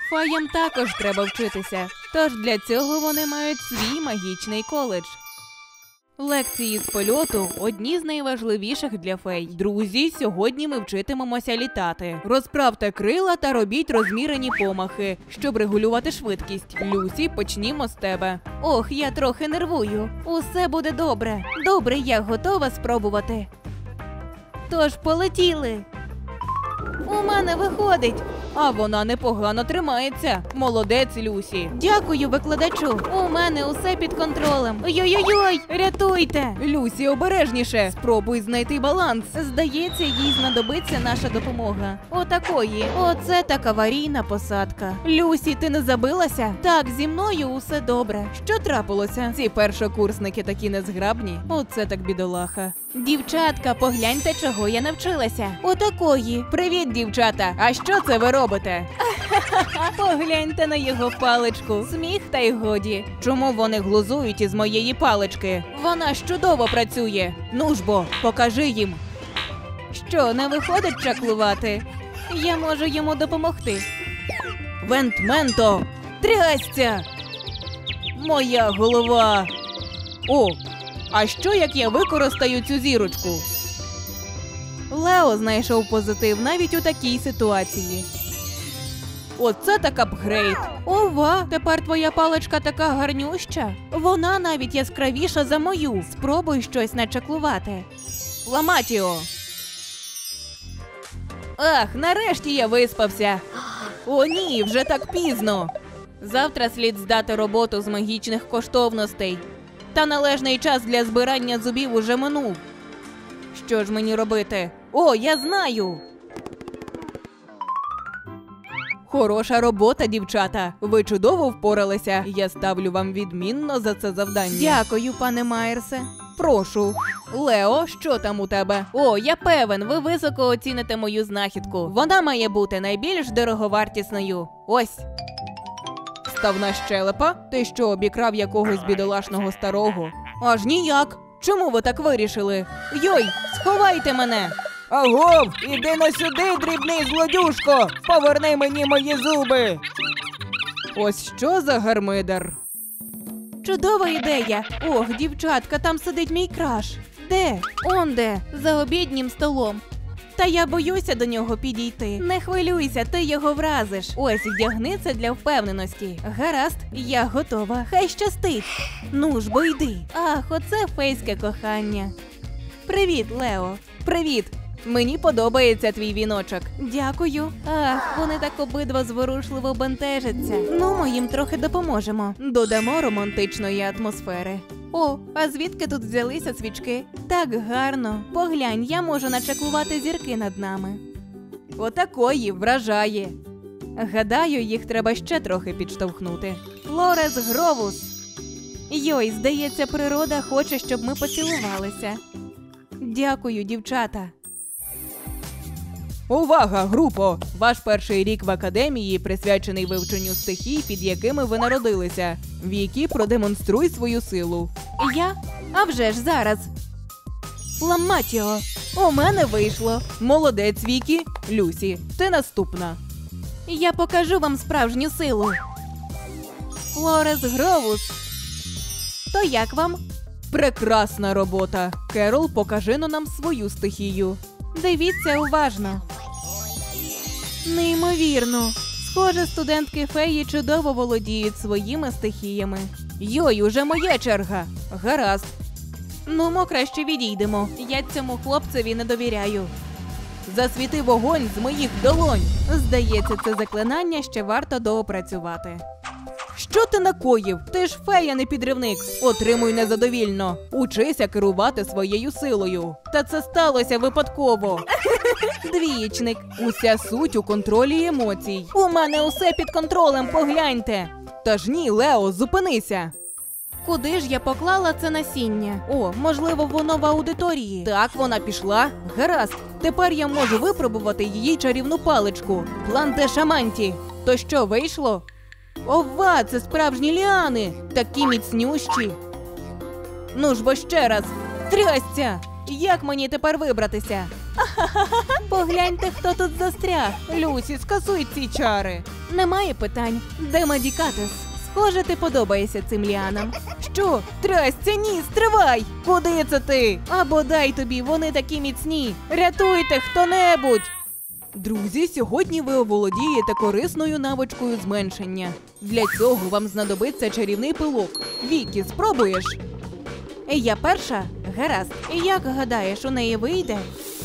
Феям також треба вчитися, тож для цього вони мають свій магічний коледж. Лекції з польоту – одні з найважливіших для фей. Друзі, сьогодні ми вчитимемося літати. Розправте крила та робіть розмірені помахи, щоб регулювати швидкість. Люсі, почнімо з тебе. Ох, я трохи нервую. Усе буде добре. Добре, я готова спробувати. Тож полетіли. У мене виходить. А вона непогано тримається. Молодець, Люсі. Дякую, викладачу. У мене усе під контролем. Ой-ой-ой, рятуйте. Люсі, обережніше. Спробуй знайти баланс. Здається, їй знадобиться наша допомога. Отакої. Оце так аварійна посадка. Люсі, ти не забилася? Так, зі мною усе добре. Що трапилося? Ці першокурсники такі незграбні. Оце так бідолаха. Дівчатка, погляньте, чого я навчилася. Отакої. Привіт, дівчата. А що це ви робите? Погляньте на його паличку. Сміх та й годі. Чому вони глузують із моєї палички? Вона ж чудово працює. Ну ж бо, покажи їм. Що, не виходить чаклувати? Я можу йому допомогти. Вентменто! Трясця! Моя голова! О! А що, як я використаю цю зірочку? Лео знайшов позитив навіть у такій ситуації. Оце так апгрейд. Ова, тепер твоя паличка така гарнюща. Вона навіть яскравіша за мою. Спробуй щось начаклувати. Ламатіо. Ах, нарешті я виспався. О ні, вже так пізно. Завтра слід здати роботу з магічних коштовностей. Та належний час для збирання зубів уже минув. Що ж мені робити? О, я знаю! Хороша робота, дівчата. Ви чудово впоралися. Я ставлю вам відмінно за це завдання. Дякую, пане Майерсе. Прошу. Лео, що там у тебе? О, я певен, ви високо оціните мою знахідку. Вона має бути найбільш дороговартісною. Ось. Ставна щелепа? Ти що, обікрав якогось бідолашного старого? Аж ніяк. Чому ви так вирішили? Йой, сховайте мене! Агов, іди на сюди, дрібний злодюшко! Поверни мені мої зуби! Ось що за гармидар? Чудова ідея! Ох, дівчатка, там сидить мій краш. Де? Он де, за обіднім столом. Та я боюся до нього підійти. Не хвилюйся, ти його вразиш. Ось, вдягни це для впевненості. Гаразд, я готова. Хай щастить. Ну ж, бо йди. Ах, оце фейське кохання. Привіт, Лео. Привіт. Мені подобається твій віночок. Дякую. Ах, вони так обидва зворушливо бентежаться. Ну, ми їм трохи допоможемо. Додамо романтичної атмосфери. О, а звідки тут взялися свічки? Так гарно. Поглянь, я можу начаклувати зірки над нами. Отакої, вражає. Гадаю, їх треба ще трохи підштовхнути. Флорес Гровус. Йой, здається, природа хоче, щоб ми поцілувалися. Дякую, дівчата. Увага, групо! Ваш перший рік в академії присвячений вивченню стихій, під якими ви народилися. Вікі, продемонструй свою силу. Я? А вже ж зараз. Ламатіо. У мене вийшло. Молодець, Вікі. Люсі, ти наступна. Я покажу вам справжню силу. Флорес Гровус. То як вам? Прекрасна робота. Керол, покажи нам свою стихію. Дивіться уважно. Неймовірно. Схоже, студентки феї чудово володіють своїми стихіями. Йой, уже моя черга. Гаразд. Ну, ми краще відійдемо. Я цьому хлопцеві не довіряю. Засвіти вогонь з моїх долонь. Здається, це заклинання ще варто доопрацювати. Що ти накоїв? Ти ж фея, не підривник. Отримуй незадовільно. Учися керувати своєю силою. Та це сталося випадково. Двієчник. Уся суть у контролі емоцій. У мене усе під контролем, погляньте. Та ж ні, Лео, зупинися. Куди ж я поклала це насіння? О, можливо, воно в аудиторії. Так, вона пішла. Гаразд. Тепер я можу випробувати її чарівну паличку. План де шаманті. То що, вийшло? Ова, це справжні ліани! Такі міцнющі! Ну ж бо ще раз! Трясця! Як мені тепер вибратися? Погляньте, хто тут застряг! Люсі, скасуй ці чари! Немає питань. Де Мадікатес? Схоже, ти подобаєшся цим ліанам. Що? Трясця, ні, стривай! Куди це ти? А бодай тобі, вони такі міцні. Рятуйте хто-небудь! Друзі, сьогодні ви оволодієте корисною навичкою зменшення. Для цього вам знадобиться чарівний пилок. Вікі, спробуєш? Я перша? Гаразд. І як гадаєш, у неї вийде?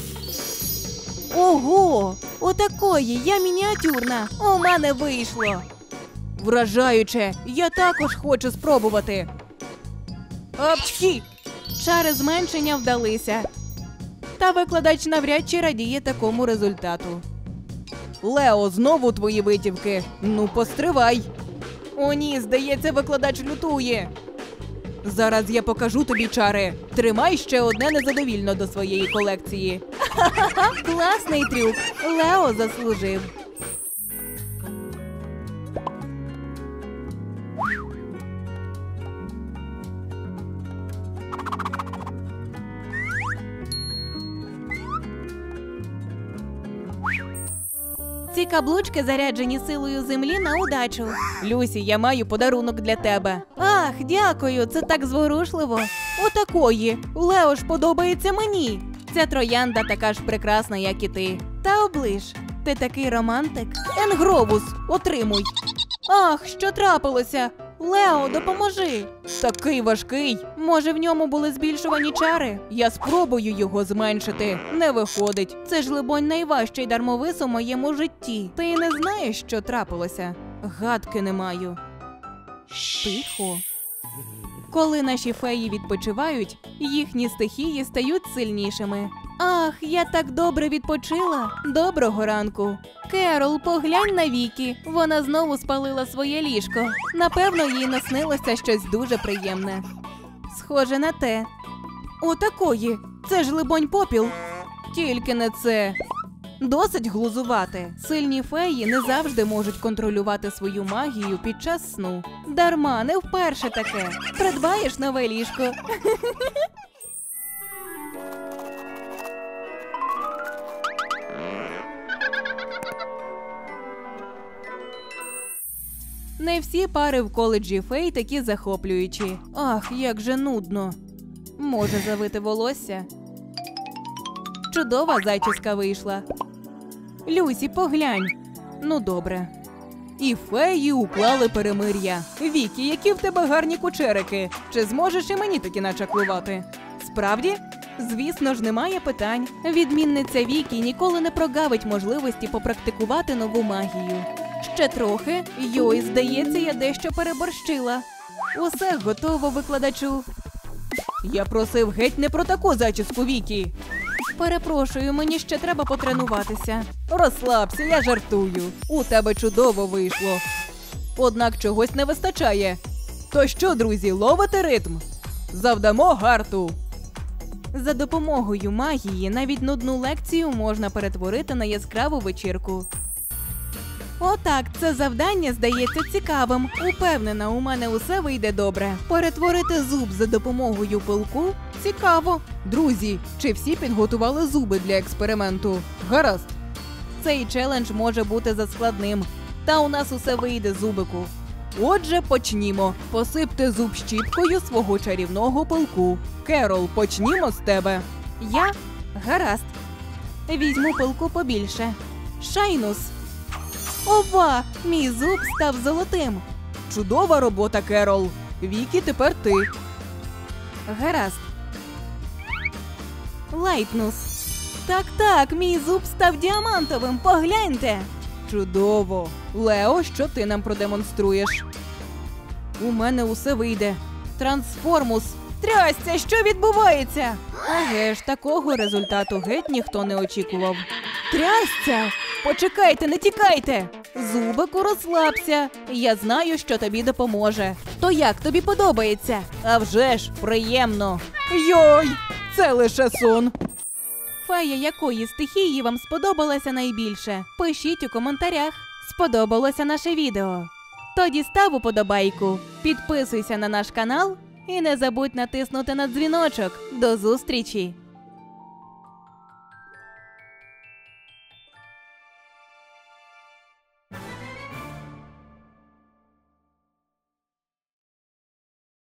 Ого! Отакої, я мініатюрна. У мене вийшло. Вражаюче! Я також хочу спробувати. Апчхі! Чари зменшення вдалися. Та викладач навряд чи радіє такому результату. Лео, знову твої витівки. Ну, постривай. О ні, здається, викладач лютує. Зараз я покажу тобі чари. Тримай ще одне незадовільно до своєї колекції. Ха-ха-ха, класний трюк. Лео заслужив. Ці каблучки заряджені силою землі на удачу. Люсі, я маю подарунок для тебе. Ах, дякую, це так зворушливо. Отакої. Лео ж подобається мені. Ця троянда така ж прекрасна, як і ти. Та оближ. Ти такий романтик. Енгровус, отримуй. Ах, що трапилося? Лео, допоможи. Такий важкий. Може, в ньому були збільшувані чари? Я спробую його зменшити. Не виходить. Це ж, либонь, найважчий дармовис у моєму житті. Ти не знаєш, що трапилося? Гадки не маю. Тихо. Коли наші феї відпочивають, їхні стихії стають сильнішими. Ах, я так добре відпочила. Доброго ранку. Керол, поглянь на Вікі. Вона знову спалила своє ліжко. Напевно, їй наснилося щось дуже приємне. Схоже на те. Отакої. Це ж, либонь, попіл. Тільки не це. Досить глузувати. Сильні феї не завжди можуть контролювати свою магію під час сну. Дарма, не вперше таке. Придбаєш нове ліжко. Не всі пари в коледжі фей такі захоплюючі. Ах, як же нудно. Може завити волосся? Чудова зачіска вийшла. Люсі, поглянь. Ну, добре. І феї уклали перемир'я. Вікі, які в тебе гарні кучерики. Чи зможеш і мені таки начаклувати? Справді? Звісно ж, немає питань. Відмінниця Вікі ніколи не прогавить можливості попрактикувати нову магію. Ще трохи. Йой, здається, я дещо переборщила. Усе готово, викладачу. Я просив геть не про таку зачіску, Вікі. Перепрошую, мені ще треба потренуватися. Розслабся, я жартую. У тебе чудово вийшло. Однак чогось не вистачає. То що, друзі, ловите ритм? Завдамо гарту. За допомогою магії навіть нудну лекцію можна перетворити на яскраву вечірку. Отак, це завдання здається цікавим. Упевнена, у мене усе вийде добре. Перетворити зуб за допомогою пилку – цікаво. Друзі, чи всі підготували зуби для експерименту? Гаразд. Цей челендж може бути заскладним. Та у нас усе вийде, зубику. Отже, почнімо. Посипте зуб щіпкою свого чарівного пилку. Керол, почнімо з тебе. Я? Гаразд. Візьму пилку побільше. Шайнус. Ова! Мій зуб став золотим. Чудова робота, Керол. Вікі, тепер ти. Гаразд. Лайтнус. Так, мій зуб став діамантовим, погляньте. Чудово. Лео, що ти нам продемонструєш? У мене усе вийде. Трансформус. Трясця, що відбувається? Еге ж, такого результату геть ніхто не очікував. Трясця! Почекайте, не тікайте! Зубику, розслабся. Я знаю, що тобі допоможе. То як тобі подобається? А вже ж, приємно. Йой, це лише сон. Фея якої стихії вам сподобалася найбільше? Пишіть у коментарях. Сподобалося наше відео? Тоді став уподобайку, підписуйся на наш канал і не забудь натиснути на дзвіночок. До зустрічі!